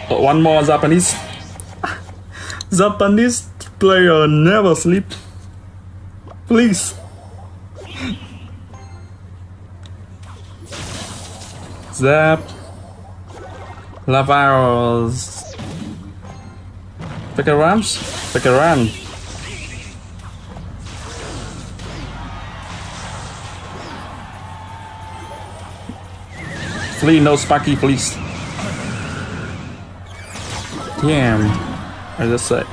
One more Japanese. Japanese player never sleep. Please. Zap. Lavaros. Pick a Rams. Pick a Ram. Flee, no Sparky, please. Damn. I just said.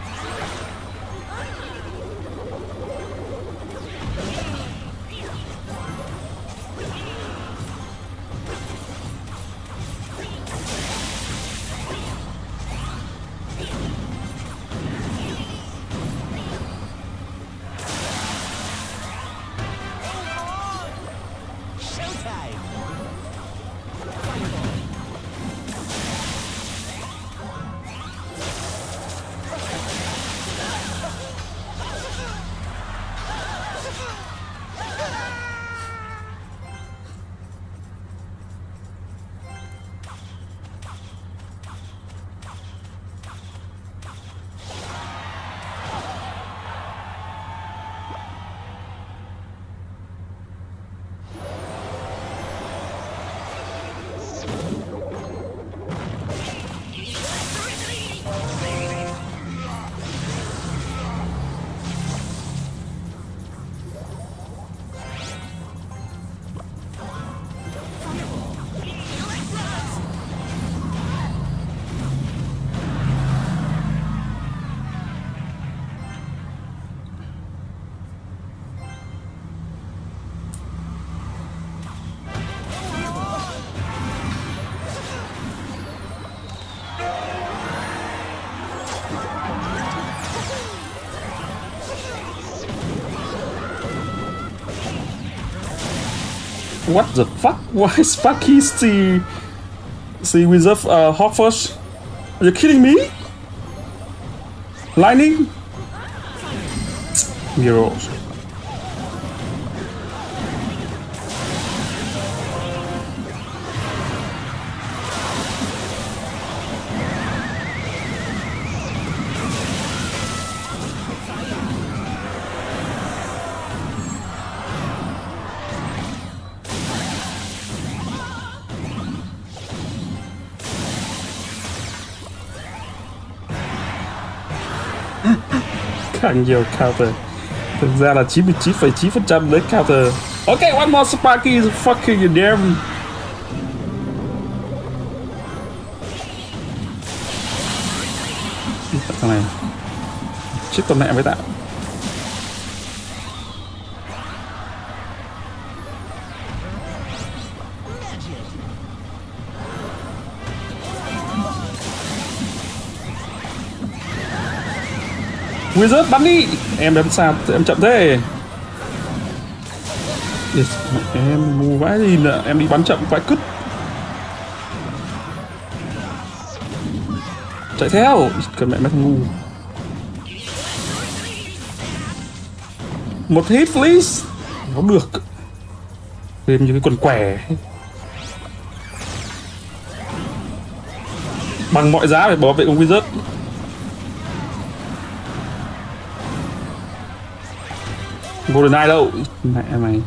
What the fuck? Why is Sparky see reserve Hawk first? Are you kidding me? Lightning? Heroes. Càng nhiều counter. Thực ra là 99,9% đấy counter. Okay, one more Sparky is fucking you damn. Thằng này chết con mẹ với tạo. Wizard bắn đi. Em đấm sao em chậm thế. Em ngu vãi gì nữa. Em đi bắn chậm vãi cứt. Chạy theo. Cần mẹ mấy thằng ngu. Một hit please. Nó được. Thêm như cái quần què. Bằng mọi giá phải bảo vệ con Wizard. Golden Eye đâu? Mẹ mày.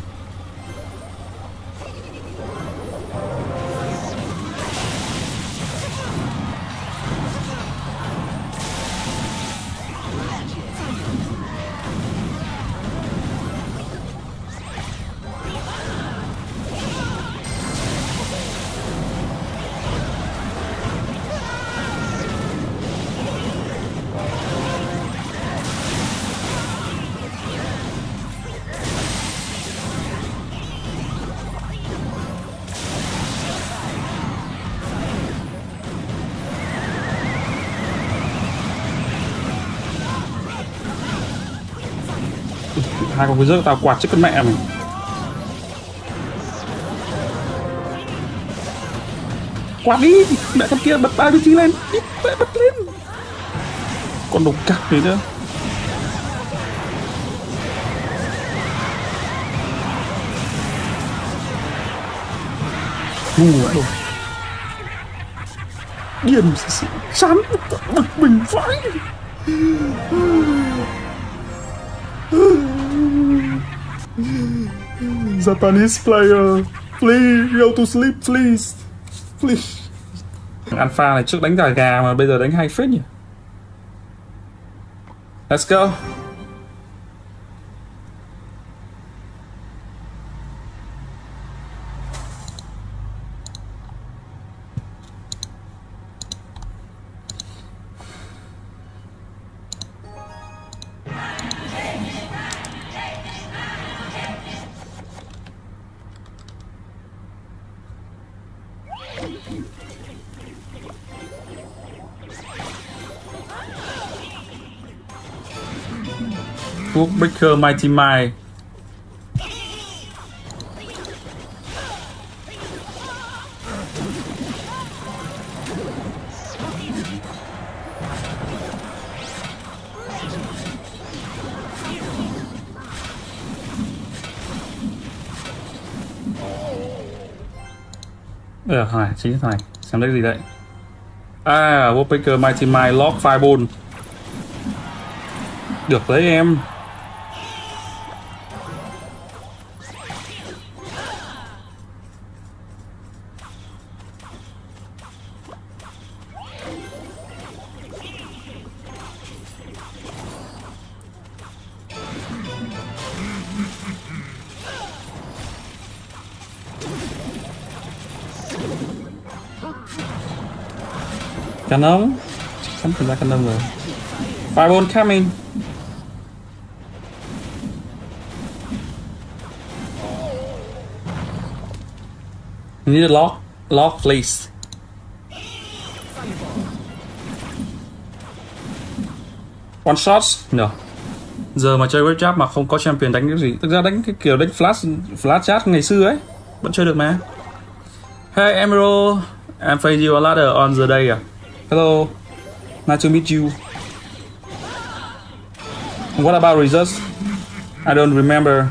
Hai con Wizard tao quạt chết con mẹ mày. Quạt đi. Mẹ con kia bật RPG lên. Mẹ bật lên. Con đồ cặc đấy nữa. điên chán bực mình vãi. Japanese player, please go to sleep, please, please. Alpha này trước đánh gà gà mà bây giờ đánh hay phết nhỉ. Let's go. Quốc Baker Mighty Mai. Hỏi chính này xem đấy gì đấy. À, Quốc Baker Mighty Mai lock fireball. Được đấy em. Canon, chắn tìm ra Canon rồi. Fireball coming. You need a lock please. One shot? No. Giờ mà chơi web chat mà không có champion đánh cái gì, thực ra đánh cái kiểu đánh flash chat ngày xưa ấy vẫn chơi được mà. Hey Emerald, I'm playing you a ladder on the day. Hello, nice to meet you. What about results? I don't remember.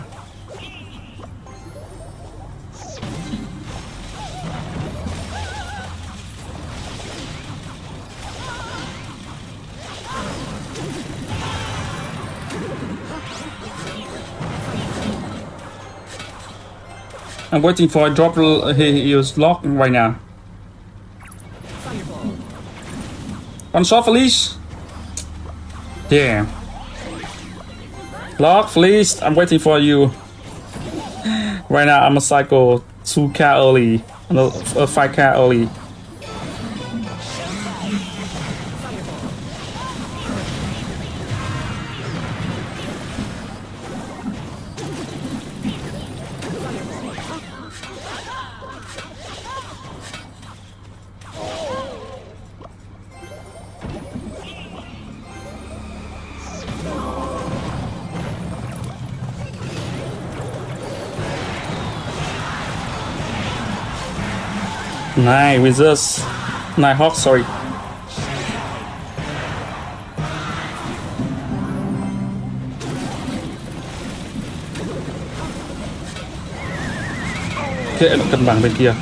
I'm waiting for a drop. He is locked right now. One shot, Felice. Damn. Lock, Felice. I'm waiting for you. Right now, I'm a cycle 2k early. No, 5k early. Nice, Wizards. Nice, Hawk, sorry. Kệ nó cân bằng bên kia.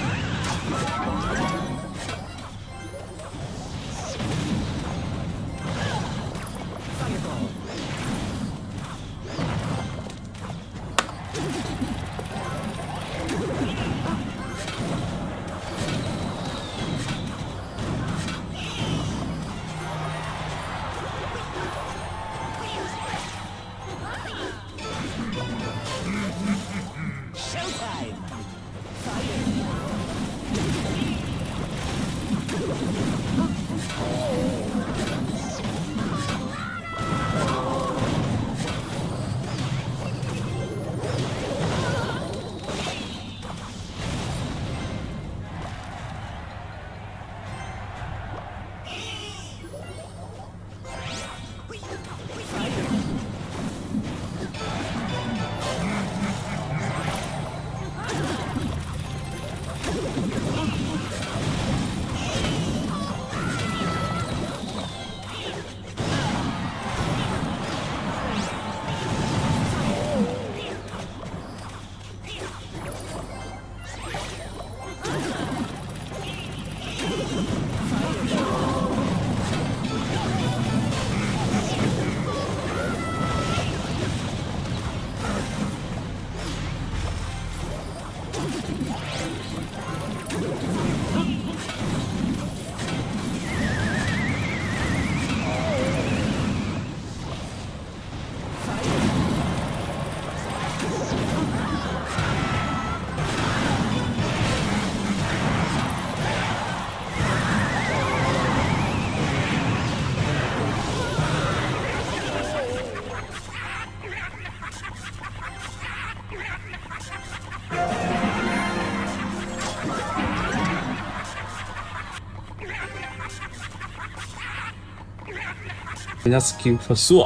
Nhá skill versuch.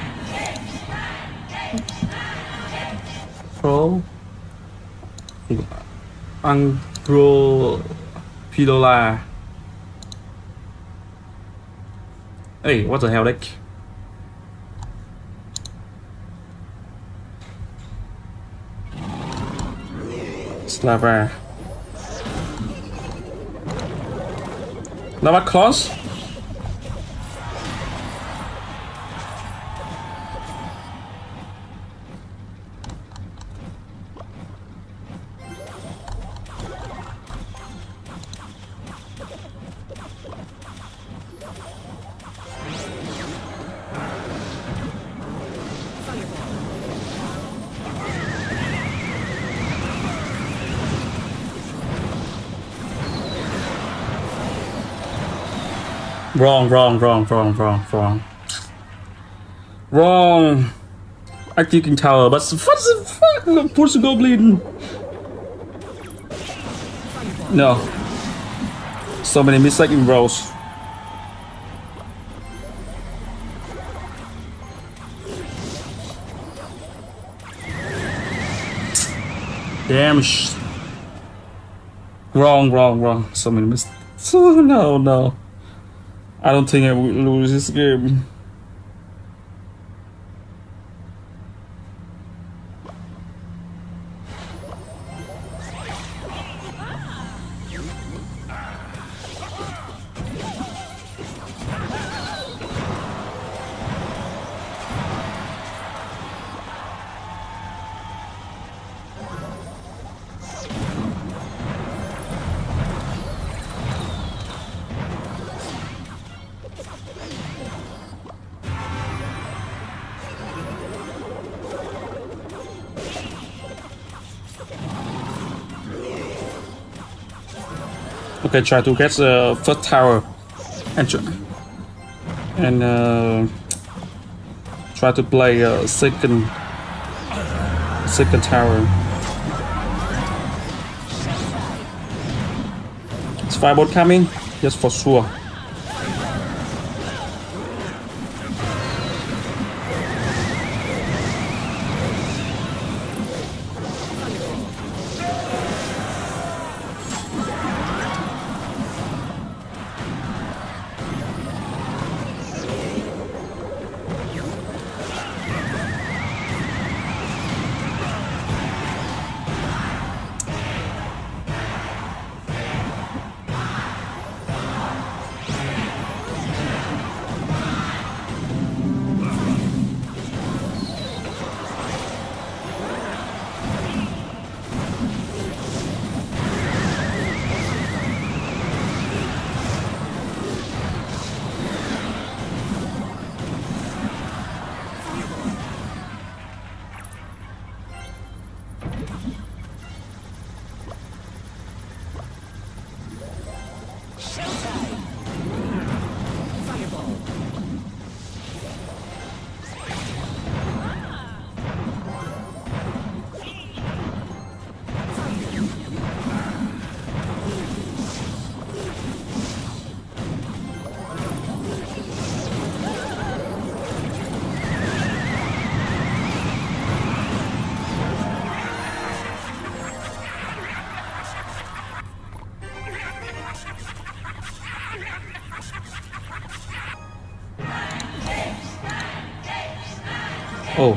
Pro Angro Pidola. Hey, what the hell deck? Slava. Lava Claws? Wrong. Active Tower, but what the fuck? Push the Goblin. No. So many mistakes in rows. Damn. Wrong. So many mistakes. So no. I don't think I will lose this game. Okay, try to get the first tower and try to play a second tower. Is Firebolt coming? Yes, for sure. Oh.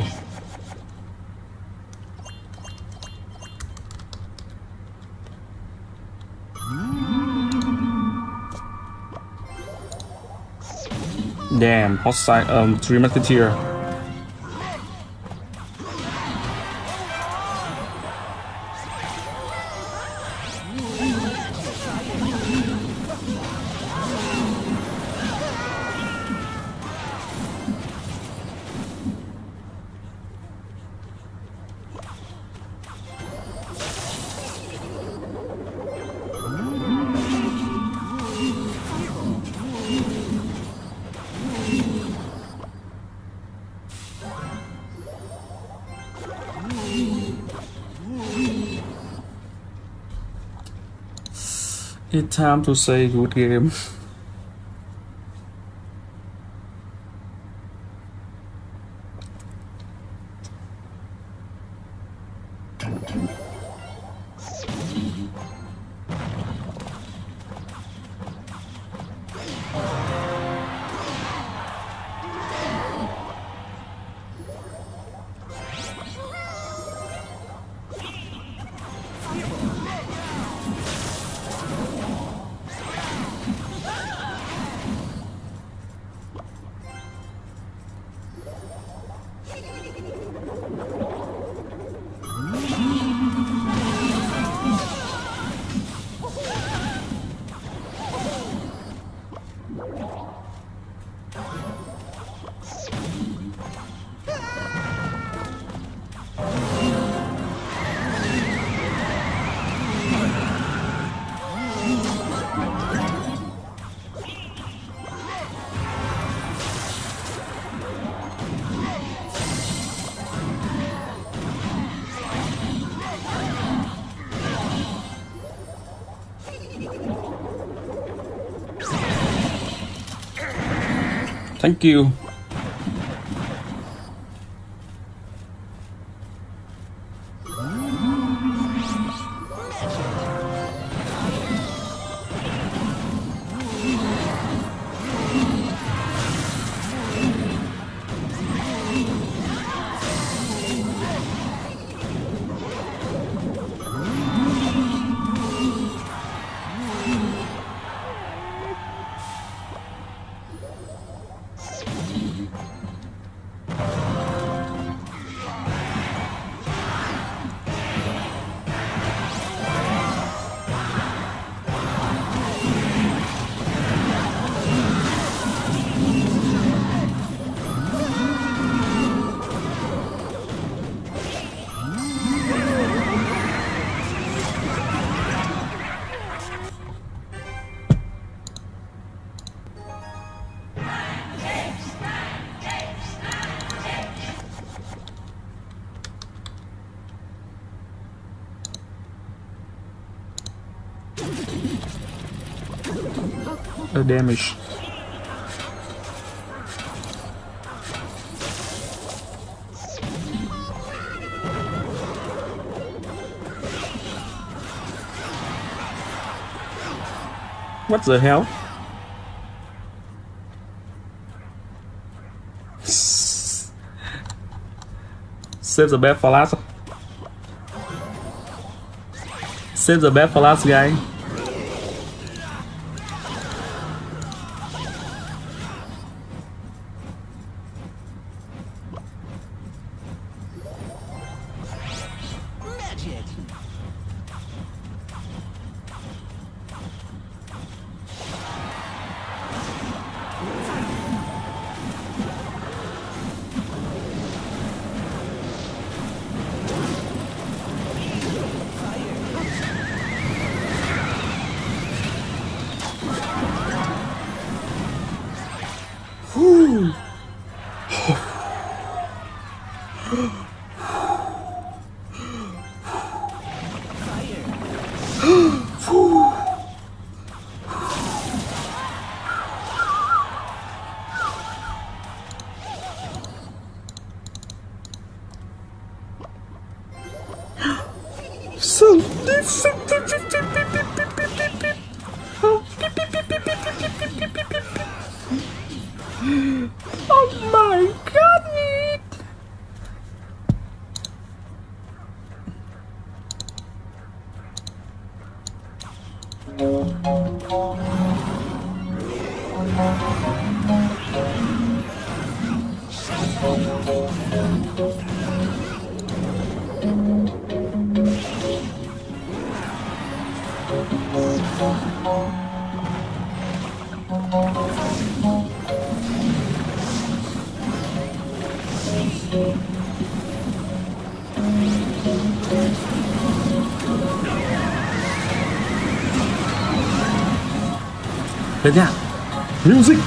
Damn, hostile, Three Musketeer. It's time to say good game. Thank you. The damage. What the hell? Save the best for last. Save the best for last, guy. So this. Oh my god! Lên nha. Music.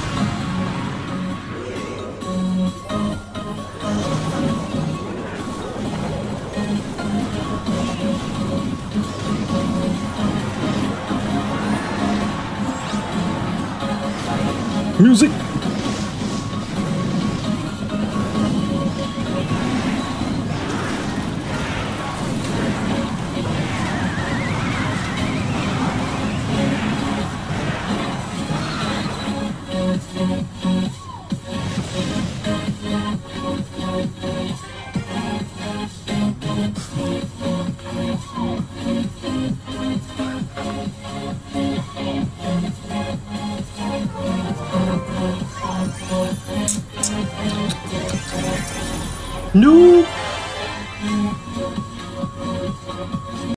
Music. Noob.